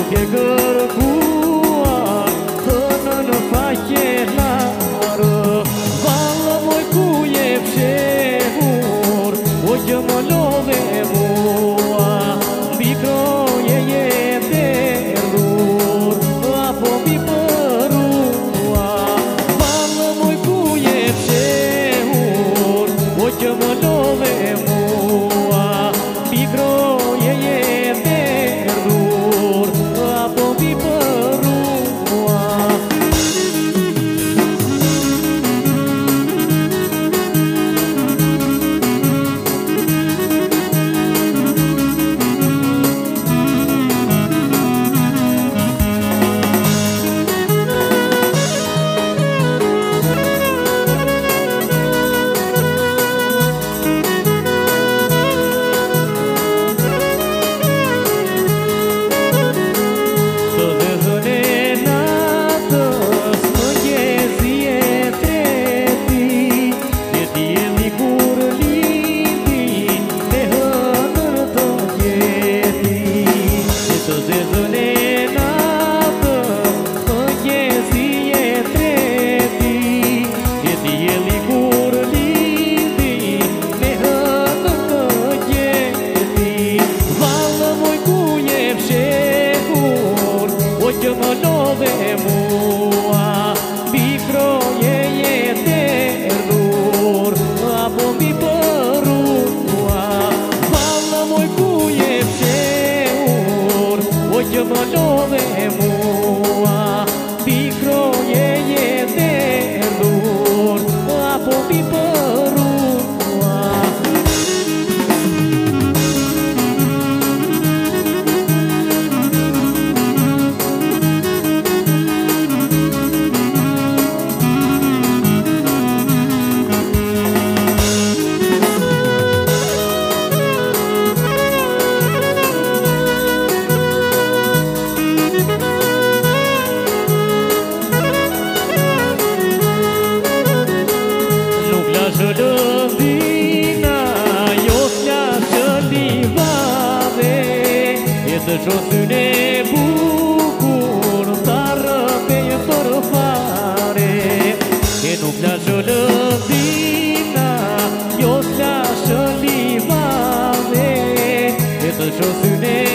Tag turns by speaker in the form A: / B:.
A: che gărgua Hănă-n fache lară Vală moi cu iepșehur Oche mă love mua Bicroie e terur Apo mi părua Vală moi cu iepșehur Oche mă love mua Bicroie e terur Apo mi părua Mă love mua Bicroie e terur Apo mi părua Vală moi cu iepșeur Oche mă love mua Bicroie e terur Apo mi părua Lăvina, eu s-leașă livare E de jos ne bucur, dar pe părfare E nu pleașă lăvina, eu s-leașă livare E de jos ne